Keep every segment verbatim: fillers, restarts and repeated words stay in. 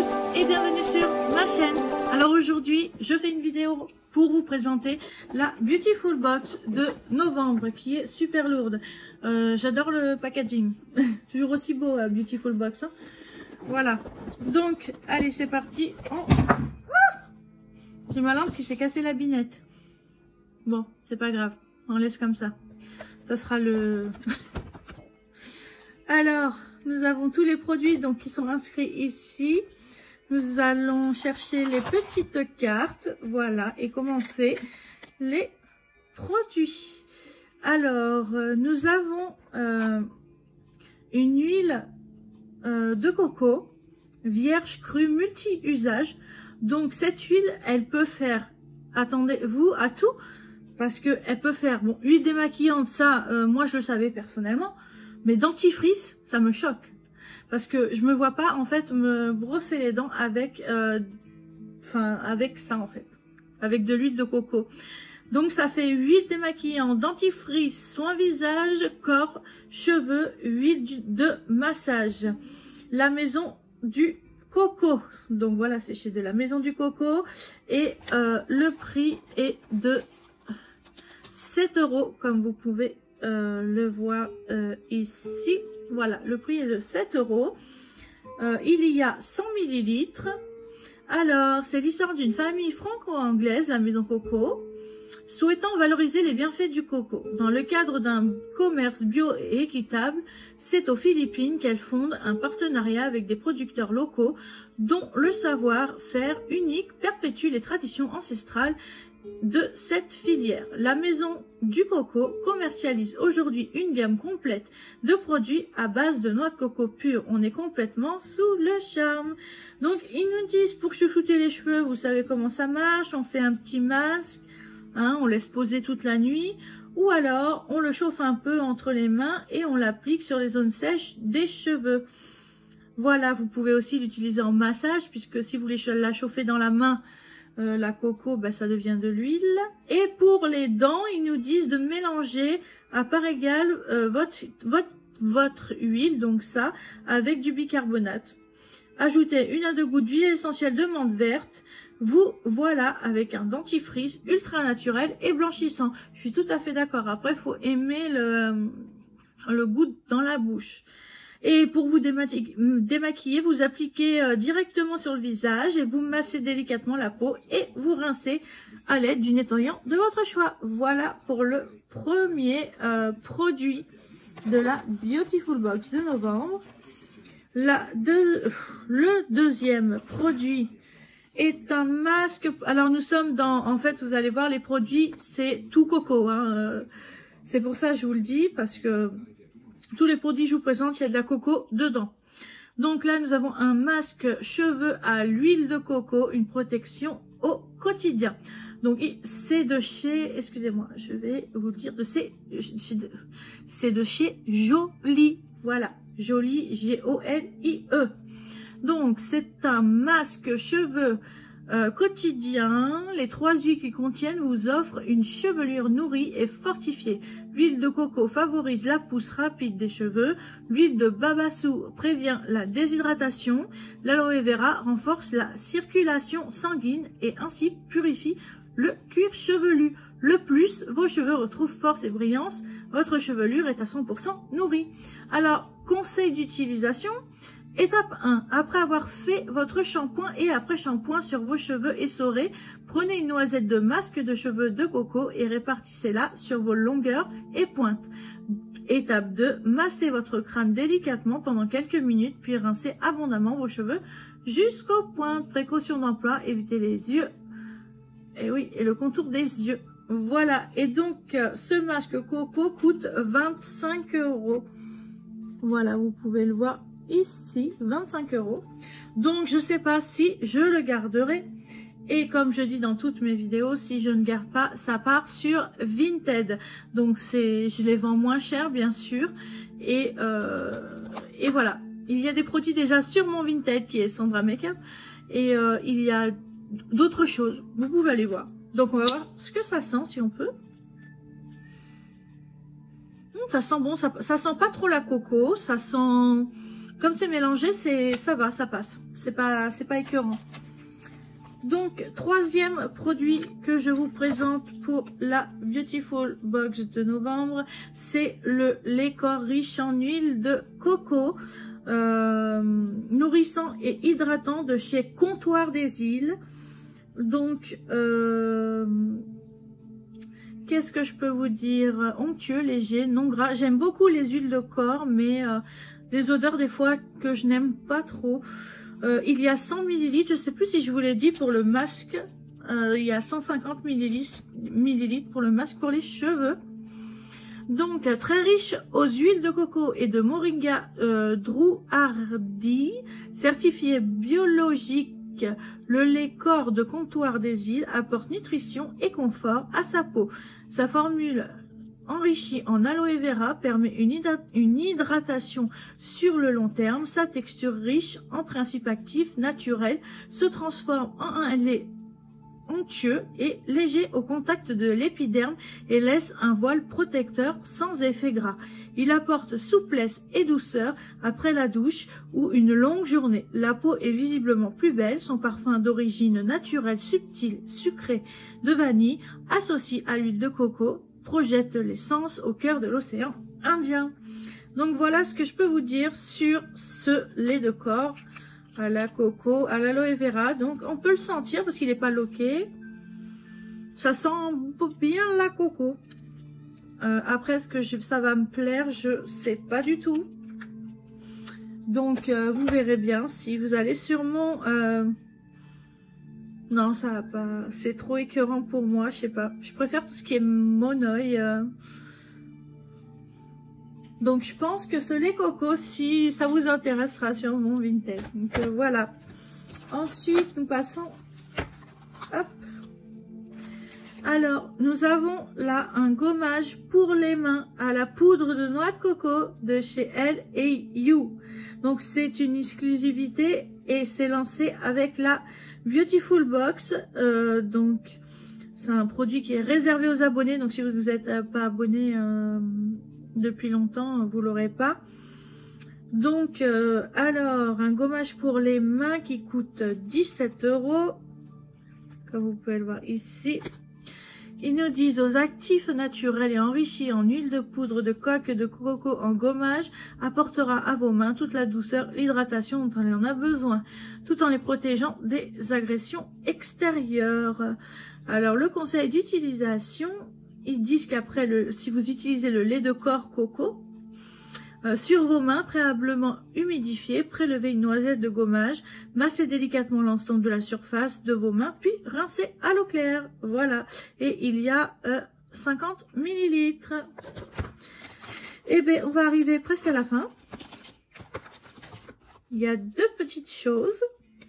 tous et bienvenue sur ma chaîne. Alors aujourd'hui, je fais une vidéo pour vous présenter la Beautiful Box de novembre qui est super lourde. Euh, J'adore le packaging, toujours aussi beau à Beautiful Box. Hein. Voilà, donc allez c'est parti. Oh. Ah, j'ai ma lampe qui s'est cassée la binette. Bon, c'est pas grave, on laisse comme ça. Ça sera le... Alors, nous avons tous les produits donc qui sont inscrits ici. Nous allons chercher les petites cartes, voilà, et commencer les produits. Alors, euh, nous avons euh, une huile euh, de coco vierge crue multi-usage. Donc cette huile, elle peut faire, attendez-vous à tout, parce que elle peut faire, bon, huile démaquillante, ça, euh, moi je le savais personnellement. Mais dentifrice, ça me choque. Parce que je me vois pas, en fait, me brosser les dents avec, euh, enfin, avec ça, en fait. Avec de l'huile de coco. Donc, ça fait huile démaquillante, dentifrice, soin visage, corps, cheveux, huile de massage. La maison du coco. Donc, voilà, c'est chez de la maison du coco. Et euh, le prix est de sept euros, comme vous pouvez Euh, le voir euh, ici. Voilà, le prix est de sept euros. Euh, il y a cent millilitres. Alors, c'est l'histoire d'une famille franco-anglaise, la Maison Coco, souhaitant valoriser les bienfaits du coco. Dans le cadre d'un commerce bio et équitable, c'est aux Philippines qu'elle fonde un partenariat avec des producteurs locaux dont le savoir-faire unique perpétue les traditions ancestrales de cette filière. La Maison du Coco commercialise aujourd'hui une gamme complète de produits à base de noix de coco pure. On est complètement sous le charme. Donc ils nous disent pour chouchouter les cheveux, vous savez comment ça marche, on fait un petit masque, hein, on laisse poser toute la nuit, ou alors on le chauffe un peu entre les mains et on l'applique sur les zones sèches des cheveux. Voilà, vous pouvez aussi l'utiliser en massage, puisque si vous voulez la chauffer dans la main, Euh, la coco, ben, ça devient de l'huile. Et pour les dents, ils nous disent de mélanger à part égale euh, votre, votre, votre huile, donc ça, avec du bicarbonate. Ajoutez une à deux gouttes d'huile essentielle de menthe verte. Vous voilà avec un dentifrice ultra naturel et blanchissant. Je suis tout à fait d'accord. Après, il faut aimer le, le goût dans la bouche. Et pour vous démaquiller, vous appliquez euh, directement sur le visage et vous massez délicatement la peau et vous rincez à l'aide du nettoyant de votre choix. Voilà pour le premier euh, produit de la Beautiful Box de novembre. La deux, le deuxième produit est un masque. Alors nous sommes dans, en fait, vous allez voir les produits, c'est tout coco. Hein, euh, c'est pour ça que je vous le dis, parce que tous les produits que je vous présente, il y a de la coco dedans. Donc là, nous avons un masque cheveux à l'huile de coco, une protection au quotidien. Donc c'est de chez, excusez-moi, je vais vous le dire, de c'est c'est de chez Jolie. Voilà, Jolie, G O L I E. Donc c'est un masque cheveux euh, quotidien. Les trois huiles qui contiennent vous offrent une chevelure nourrie et fortifiée. L'huile de coco favorise la pousse rapide des cheveux. L'huile de babassu prévient la déshydratation. L'aloe vera renforce la circulation sanguine et ainsi purifie le cuir chevelu. Le plus, vos cheveux retrouvent force et brillance. Votre chevelure est à cent pour cent nourrie. Alors, conseil d'utilisation. Étape un. Après avoir fait votre shampoing et après shampoing sur vos cheveux essorés, prenez une noisette de masque de cheveux de coco et répartissez-la sur vos longueurs et pointes. Étape deux. Massez votre crâne délicatement pendant quelques minutes, puis rincez abondamment vos cheveux jusqu'aux pointes. Précaution d'emploi, évitez les yeux. Et oui, et le contour des yeux. Voilà. Et donc, ce masque coco coûte vingt-cinq euros. Voilà, vous pouvez le voir ici, vingt-cinq euros. Donc je sais pas si je le garderai, et comme je dis dans toutes mes vidéos, si je ne garde pas, ça part sur Vinted. Donc c'est, je les vends moins cher bien sûr, et euh, et voilà, il y a des produits déjà sur mon Vinted qui est Sandra Makeup, et euh, il y a d'autres choses, vous pouvez aller voir. Donc on va voir ce que ça sent, si on peut. Ça sent bon, ça, ça sent pas trop la coco, ça sent comme c'est mélangé, c'est ça va, ça passe. C'est pas, c'est pas écœurant. Donc, troisième produit que je vous présente pour la Beautiful Box de novembre, c'est le lait corps riche en huile de coco, euh, nourrissant et hydratant de chez Comptoir des Îles. Donc, euh, qu'est-ce que je peux vous dire? Onctueux, léger, non gras. J'aime beaucoup les huiles de corps, mais euh, des odeurs des fois que je n'aime pas trop. Euh, il y a cent millilitres, je ne sais plus si je vous l'ai dit pour le masque, euh, il y a cent cinquante millilitres pour le masque pour les cheveux. Donc très riche aux huiles de coco et de moringa euh, Drew Hardy, certifié biologique, le lait corps de Comptoir des Îles apporte nutrition et confort à sa peau. Sa formule enrichi en aloe vera permet une, hydra une hydratation sur le long terme. Sa texture riche en principes actifs naturels se transforme en un lait onctueux et léger au contact de l'épiderme et laisse un voile protecteur sans effet gras. Il apporte souplesse et douceur après la douche ou une longue journée. La peau est visiblement plus belle. Son parfum d'origine naturelle, subtil, sucré de vanille, associé à l'huile de coco, projette l'essence au cœur de l'océan Indien. Donc voilà ce que je peux vous dire sur ce lait de corps à la coco, à l'aloe vera. Donc on peut le sentir parce qu'il n'est pas loqué. Ça sent bien la coco. Euh, après, est-ce que je, ça va me plaire? Je sais pas du tout. Donc euh, vous verrez bien si vous allez sur mon... Euh, Non, ça va pas. C'est trop écœurant pour moi, je sais pas. Je préfère tout ce qui est monoï. Euh... Donc, je pense que ce lait coco, si ça vous intéressera sur mon Vinted. Donc, euh, voilà. Ensuite, nous passons... Hop. Alors, nous avons là un gommage pour les mains à la poudre de noix de coco de chez Elle et You. Donc, c'est une exclusivité et c'est lancé avec la Beautiful Box. Euh, donc, c'est un produit qui est réservé aux abonnés. Donc, si vous ne êtes pas abonné euh, depuis longtemps, vous l'aurez pas. Donc, euh, alors, un gommage pour les mains qui coûte dix-sept euros. Comme vous pouvez le voir ici. Ils nous disent aux actifs naturels et enrichis en huile de poudre de coque de coco en gommage apportera à vos mains toute la douceur, l'hydratation dont on en a besoin, tout en les protégeant des agressions extérieures. Alors le conseil d'utilisation, ils disent qu'après le, si vous utilisez le lait de corps coco, Euh, sur vos mains, préalablement humidifiées, prélevez une noisette de gommage, massez délicatement l'ensemble de la surface de vos mains, puis rincez à l'eau claire. Voilà. Et il y a euh, cinquante millilitres. Eh bien, on va arriver presque à la fin. Il y a deux petites choses.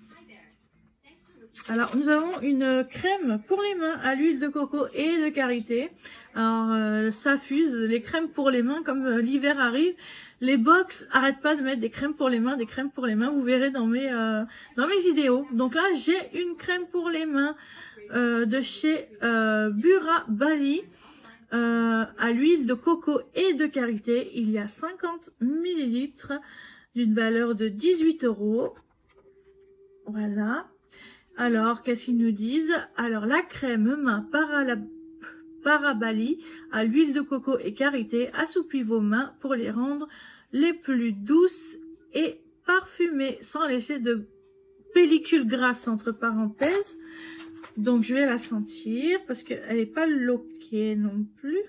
Alors, nous avons une crème pour les mains à l'huile de coco et de karité. Alors, euh, ça fuse, les crèmes pour les mains, comme euh, l'hiver arrive. Les box arrêtent pas de mettre des crèmes pour les mains, des crèmes pour les mains. Vous verrez dans mes euh, dans mes vidéos. Donc là, j'ai une crème pour les mains euh, de chez euh, Bura Bali euh, à l'huile de coco et de karité. Il y a cinquante millilitres d'une valeur de dix-huit euros. Voilà. Alors, qu'est-ce qu'ils nous disent? Alors, la crème main Parabali à l'huile de coco et karité assouplit vos mains pour les rendre les plus douces et parfumées, sans laisser de pellicule grasse entre parenthèses. Donc, je vais la sentir parce qu'elle n'est pas loquée non plus.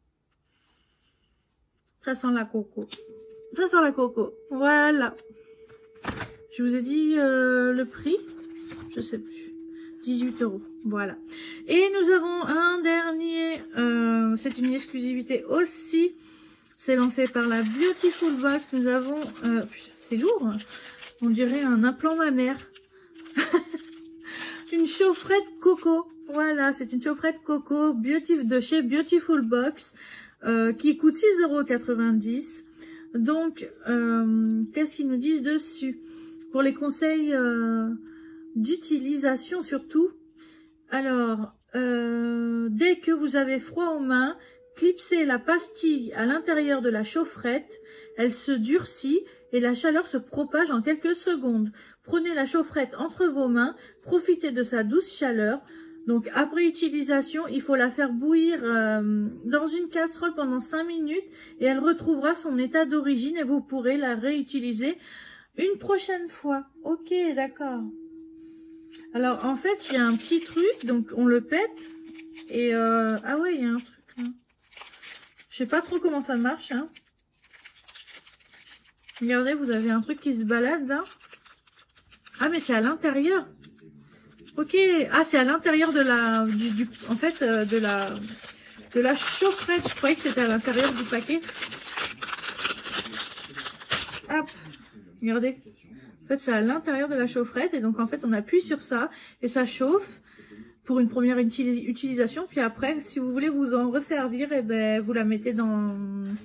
Ça sent la coco. Ça sent la coco. Voilà. Je vous ai dit euh, le prix. Je sais plus, dix-huit euros, voilà. Et nous avons un dernier, euh, c'est une exclusivité aussi, c'est lancé par la Beautiful Box. Nous avons, euh, c'est lourd, on dirait un implant mammaire. Une chaufferette coco, voilà, c'est une chaufferette coco beauty, de chez Beautiful Box, euh, qui coûte six euros quatre-vingt-dix. Donc, euh, qu'est-ce qu'ils nous disent dessus? Pour les conseils... Euh, d'utilisation surtout. Alors, euh, dès que vous avez froid aux mains, clipsez la pastille à l'intérieur de la chaufferette, elle se durcit et la chaleur se propage en quelques secondes. Prenez la chaufferette entre vos mains, profitez de sa douce chaleur. Donc après utilisation, il faut la faire bouillir euh, dans une casserole pendant cinq minutes et elle retrouvera son état d'origine et vous pourrez la réutiliser une prochaine fois. Ok, d'accord. Alors en fait, il y a un petit truc, donc on le pète et euh, ah ouais, il y a un truc là. Je sais pas trop comment ça marche, hein. Regardez, vous avez un truc qui se balade là. Ah mais c'est à l'intérieur. Ok, ah c'est à l'intérieur de la, du, du, en fait euh, de la, de la chaufferette. Je croyais que c'était à l'intérieur du paquet. Hop, regardez. En fait c'est à l'intérieur de la chaufferette et donc en fait on appuie sur ça et ça chauffe pour une première uti utilisation. Puis après, si vous voulez vous en resservir, et eh ben vous la mettez dans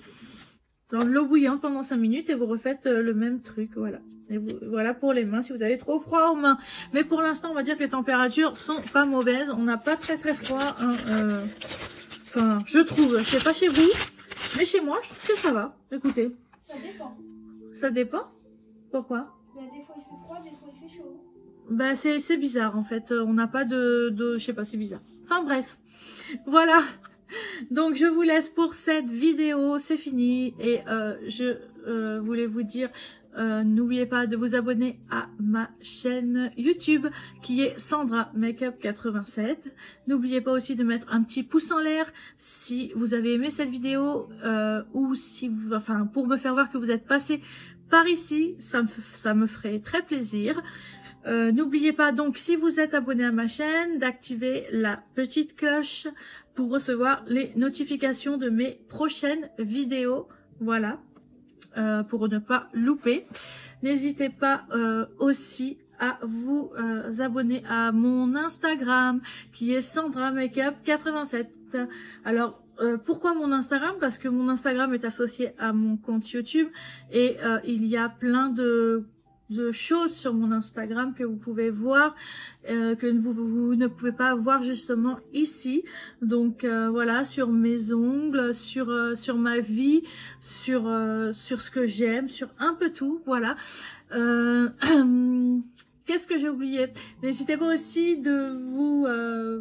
dans de l'eau bouillante pendant cinq minutes et vous refaites le même truc, voilà. Et vous, voilà pour les mains si vous avez trop froid aux mains. Mais pour l'instant, on va dire que les températures sont pas mauvaises. On n'a pas très très froid. Hein, euh, enfin, je trouve. Je sais pas chez vous, mais chez moi, je trouve que ça va. Écoutez. Ça dépend. Ça dépend. Pourquoi? Bah, des fois il fait froid, des fois il fait chaud. Bah c'est c'est bizarre en fait. On n'a pas de, de, je sais pas, c'est bizarre. Enfin bref, voilà. Donc je vous laisse pour cette vidéo. C'est fini et euh, je euh, voulais vous dire. Euh, n'oubliez pas de vous abonner à ma chaîne YouTube qui est Sandra Makeup quatre-vingt-sept. N'oubliez pas aussi de mettre un petit pouce en l'air si vous avez aimé cette vidéo euh, ou si vous, enfin pour me faire voir que vous êtes passé par ici, ça me, ça me ferait très plaisir. Euh, n'oubliez pas donc si vous êtes abonné à ma chaîne d'activer la petite cloche pour recevoir les notifications de mes prochaines vidéos. Voilà. Euh, pour ne pas louper. N'hésitez pas euh, aussi à vous euh, abonner à mon Instagram qui est Sandra Makeup quatre-vingt-sept. Alors euh, pourquoi mon Instagram? Parce que mon Instagram est associé à mon compte YouTube et euh, il y a plein de de choses sur mon Instagram que vous pouvez voir, euh, que vous, vous ne pouvez pas voir justement ici. Donc euh, voilà, sur mes ongles, sur euh, sur ma vie, sur euh, sur ce que j'aime, sur un peu tout. Voilà. Euh, Qu'est-ce que j'ai oublié? N'hésitez pas aussi de vous euh,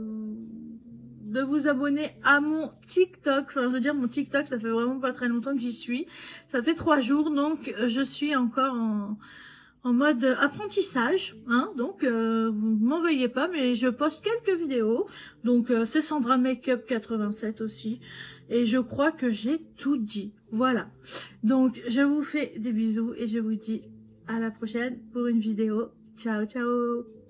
de vous abonner à mon TikTok. Enfin, je veux dire, mon TikTok, ça fait vraiment pas très longtemps que j'y suis. Ça fait trois jours, donc je suis encore en en mode apprentissage, hein, donc euh, vous m'en veuillez pas, mais je poste quelques vidéos, donc euh, c'est Sandra Makeup quatre-vingt-sept aussi, et je crois que j'ai tout dit, voilà. Donc je vous fais des bisous et je vous dis à la prochaine pour une vidéo, ciao ciao.